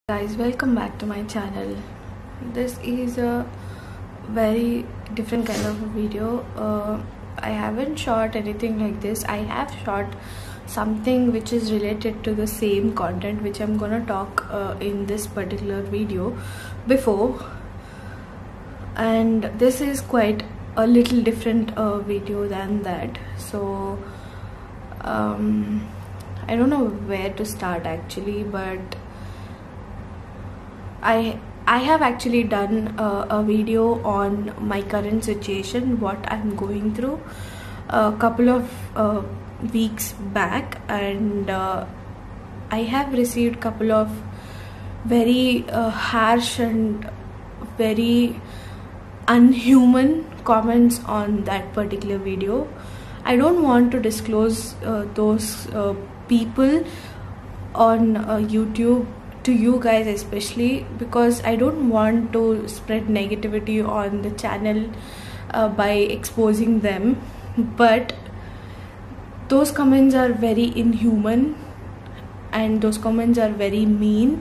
Guys, welcome back to my channel. This is a very different kind of a video. I haven't shot anything like this. I have shot something which is related to the same content which I'm gonna talk in this particular video before, and this is quite a little different video than that. So I don't know where to start actually, but I have actually done a video on my current situation, what I'm going through a couple of weeks back, and I have received couple of very harsh and very unhuman comments on that particular video. I don't want to disclose those people on YouTube to you guys, especially because I don't want to spread negativity on the channel by exposing them, but those comments are very inhuman and those comments are very mean.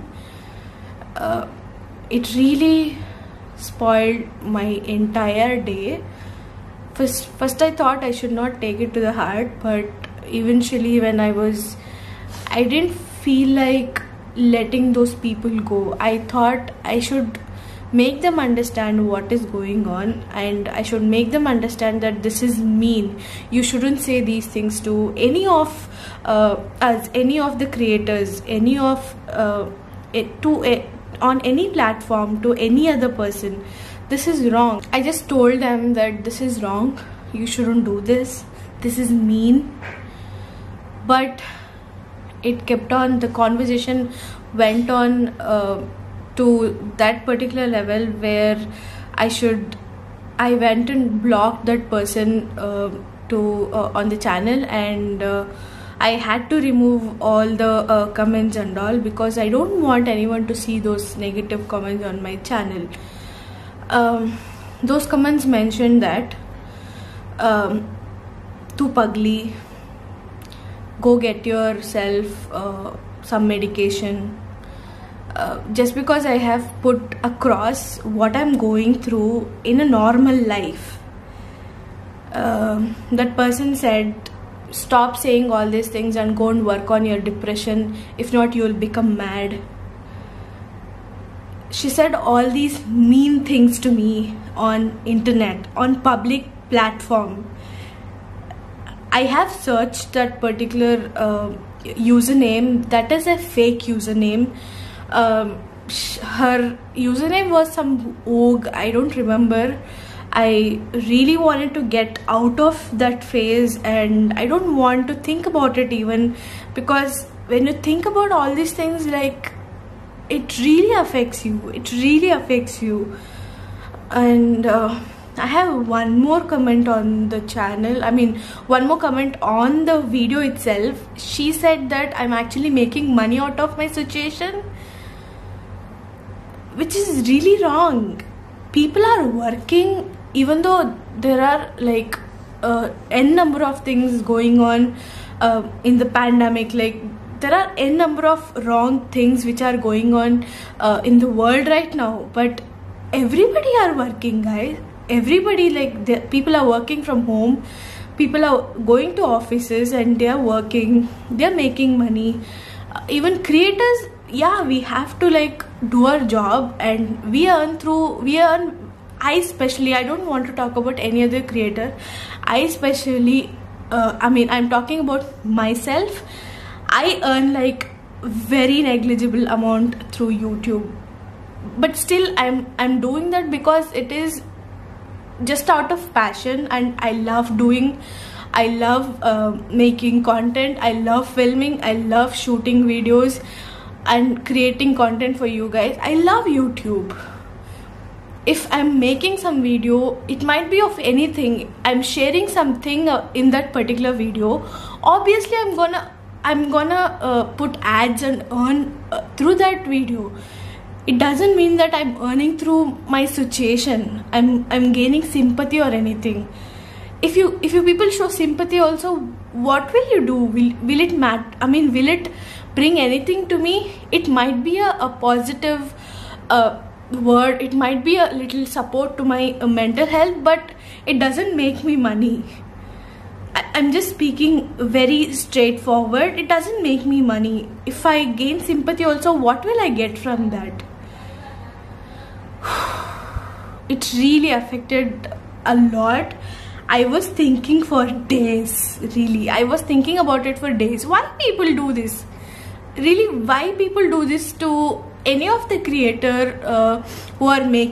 It really spoiled my entire day. First I thought I should not take it to the heart, but eventually when I didn't feel like letting those people go. I thought I should make them understand what is going on, and I should make them understand that this is mean. You shouldn't say these things to any of us, any of the creators, any of on any platform, to any other person. This is wrong. I just told them that this is wrong, you shouldn't do this, this is mean. But it kept on, the conversation went on to that particular level where I went and blocked that person on the channel, and I had to remove all the comments and all, because I don't want anyone to see those negative comments on my channel. Those comments mentioned that "Tu pagli, go get yourself some medication." Just because I have put across what I'm going through in a normal life, that person said, stop saying all these things and go and work on your depression, if not you'll become mad. She said all these mean things to me on internet, on public platform. I have searched that particular username. That is a fake username. Her username was some Og, I don't remember. I really wanted to get out of that phase, and I don't want to think about it even, because when you think about all these things, like, it really affects you. It really affects you. And I have one more comment on the channel. I mean, one more comment on the video itself. She said that I'm actually making money out of my situation, which is really wrong. People are working, even though there are like n number of things going on in the pandemic. Like, there are n number of wrong things which are going on in the world right now, but everybody are working, guys. Everybody, like, people are working from home, people are going to offices and they are working, they are making money. Even creators, yeah, we have to like do our job, and we earn. I especially, I don't want to talk about any other creator. I especially, I mean, I'm talking about myself. I earn like very negligible amount through YouTube, but still I'm doing that because it is just out of passion, and I love making content. I love filming, I love shooting videos and creating content for you guys. I love YouTube. If I'm making some video, it might be of anything, I'm sharing something in that particular video, obviously I'm gonna put ads and earn through that video. It doesn't mean that I'm earning through my situation, I'm gaining sympathy or anything. If you people show sympathy also, what will you do? Will it matter? I mean, will it bring anything to me. It might be a positive word, it might be a little support to my mental health, but it doesn't make me money. I'm just speaking very straightforward. It doesn't make me money. If I gain sympathy also, what will I get from that? It really affected a lot. I was thinking for days, really. I was thinking about it for days. Why people do this? Really, why people do this to any of the creator who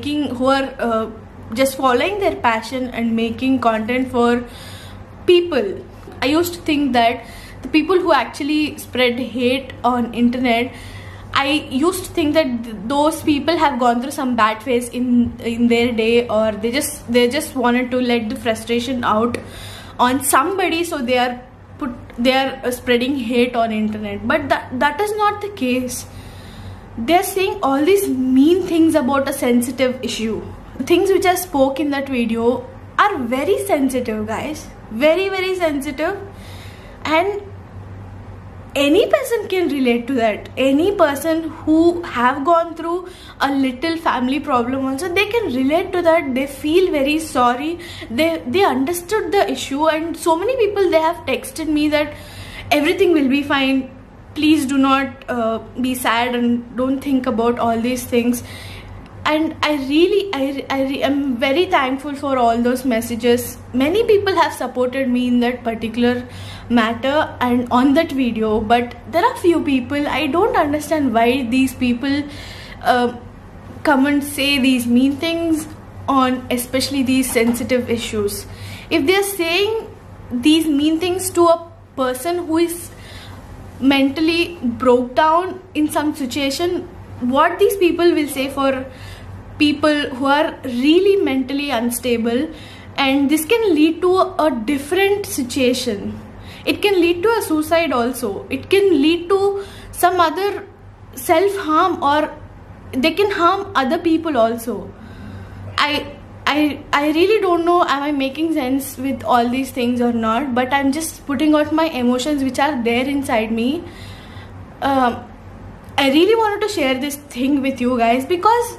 are just following their passion and making content for people. I used to think that the people who actually spread hate on internet, I used to think that those people have gone through some bad phase in their day, or they just wanted to let the frustration out on somebody, so they are spreading hate on internet. But that is not the case. They are saying all these mean things about a sensitive issue. The things which I spoke in that video are very sensitive, guys. Very, very sensitive, and any person can relate to that. Any person who have gone through a little family problem also, they can relate to that. They feel very sorry. They understood the issue, and so many people, they have texted me that everything will be fine. Please do not be sad and don't think about all these things. And I am very thankful for all those messages. Many people have supported me in that particular matter and on that video, but there are few people, I don't understand why these people come and say these mean things on especially these sensitive issues. If they are saying these mean things to a person who is mentally broke down in some situation, what these people will say for people who are really mentally unstable, and this can lead to a different situation. It can lead to a suicide also. It can lead to some other self-harm, or they can harm other people also. I really don't know, am I making sense with all these things or not, but I'm just putting out my emotions which are there inside me. I really wanted to share this thing with you guys, because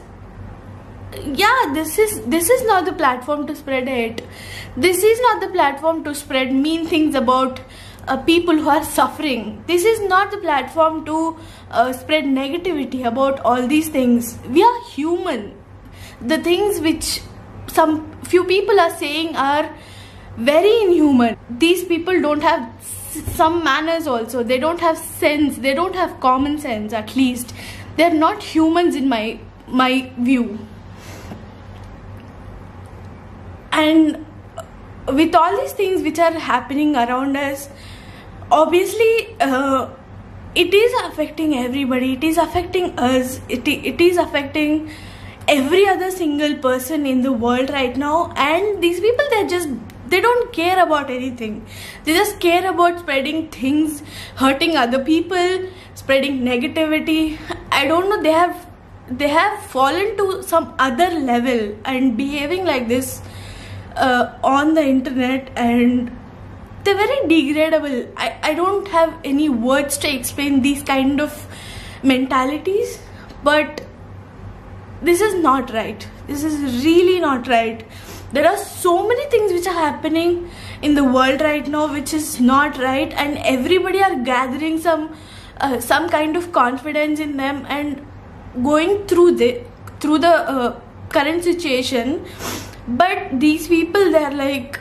yeah, this is not the platform to spread hate. This is not the platform to spread mean things about people who are suffering. This is not the platform to spread negativity about all these things. We are human. The things which some few people are saying are very inhuman. These people don't have some manners also. They don't have sense. They don't have common sense, at least. They're not humans in my view. And with all these things which are happening around us, obviously it is affecting everybody. It is affecting us. It is affecting every other single person in the world right now. And these people, they don't care about anything. They just care about spreading things, hurting other people, spreading negativity. I don't know, they have fallen to some other level and behaving like this on the internet, and they're very degradable. I don't have any words to explain these kind of mentalities, but this is not right. This is really not right. There are so many things which are happening in the world right now which is not right, and everybody are gathering some kind of confidence in them and going through the current situation. But these people, they're like,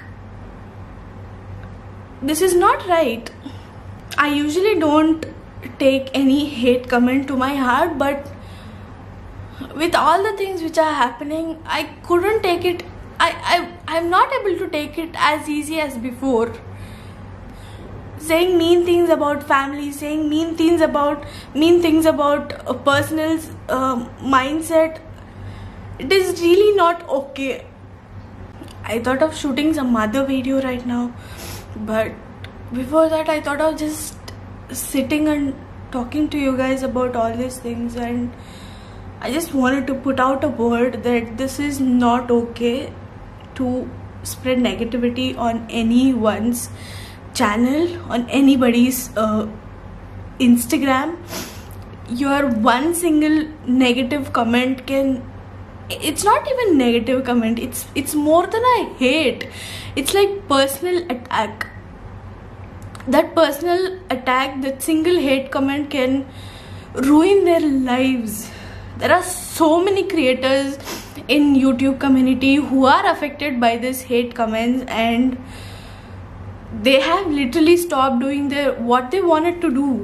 this is not right. I usually don't take any hate comment to my heart, but with all the things which are happening, I couldn't take it. I'm not able to take it as easy as before. Saying mean things about family, saying mean things about a person's mindset, it is really not okay. I thought of shooting some other video right now, but before that I thought of just sitting and talking to you guys about all these things, and I just wanted to put out a word that this is not okay to spread negativity on anyone's channel, on anybody's Instagram, your one single negative comment can, it's not even negative comment, it's more than a hate. It's like personal attack. That personal attack, that single hate comment can ruin their lives. There are so many creators in YouTube community who are affected by this hate comments, and they have literally stopped doing what they wanted to do.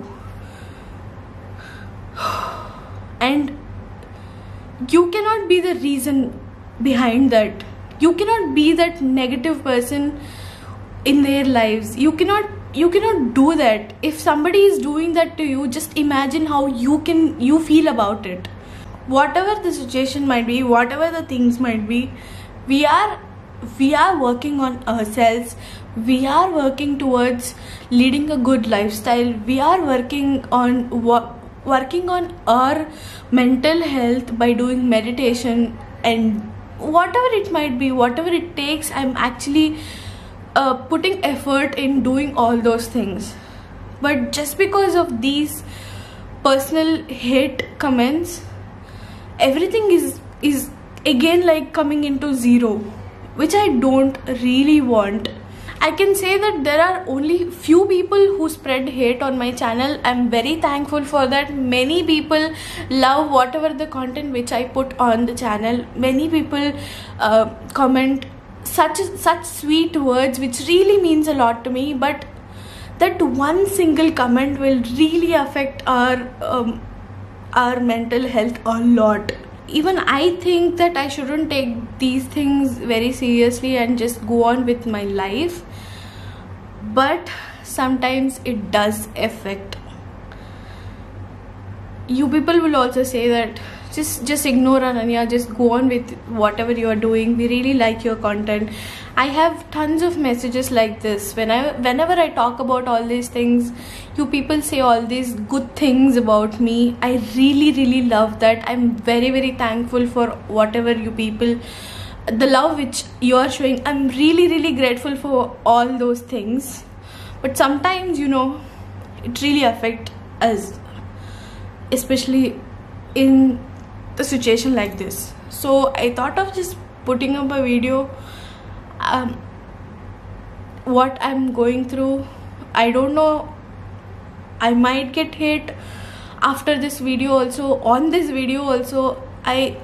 And you cannot be the reason behind that. You cannot be that negative person in their lives. You cannot do that. If somebody is doing that to you, just imagine how you feel about it. Whatever the situation might be, whatever the things might be, we are working on ourselves. We are working towards leading a good lifestyle. We are working on our mental health by doing meditation and whatever it might be, whatever it takes. I'm actually putting effort in doing all those things. But just because of these personal hate comments, everything is again like coming into zero, which I don't really want. I can say that there are only few people who spread hate on my channel. I'm very thankful for that. Many people love whatever the content which I put on the channel. Many people comment such sweet words, which really means a lot to me. But that one single comment will really affect our mental health a lot. Even I think that I shouldn't take these things very seriously and just go on with my life, but sometimes it does affect. You people will also say that just ignore Ananya, just go on with whatever you are doing, we really like your content. I have tons of messages like this. Whenever I talk about all these things, you people say all these good things about me. I really love that. I'm very thankful for whatever you people, the love which you are showing. I'm really grateful for all those things. But sometimes, you know, it really affects us, especially in the situation like this. So I thought of just putting up a video. What I'm going through, I don't know, I might get hate after this video also. On this video also, I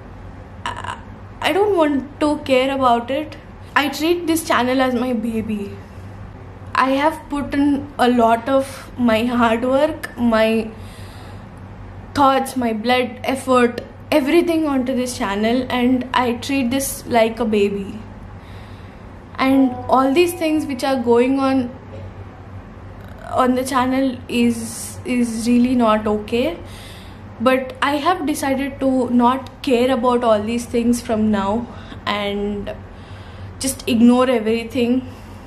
don't want to care about it. I treat this channel as my baby. I have put in a lot of my hard work, my thoughts, my blood, effort, everything onto this channel, and I treat this like a baby. And all these things which are going on the channel is really not okay. But I have decided to not care about all these things from now and just ignore everything.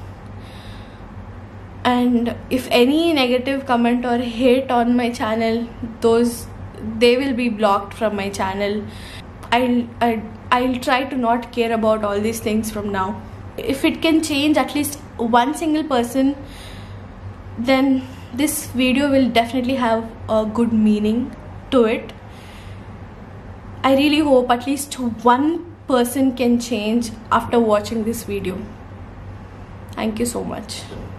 And if any negative comment or hate on my channel, they will be blocked from my channel. I'll try to not care about all these things from now. If it can change at least one single person, then this video will definitely have a good meaning to it. I really hope at least one person can change after watching this video. Thank you so much.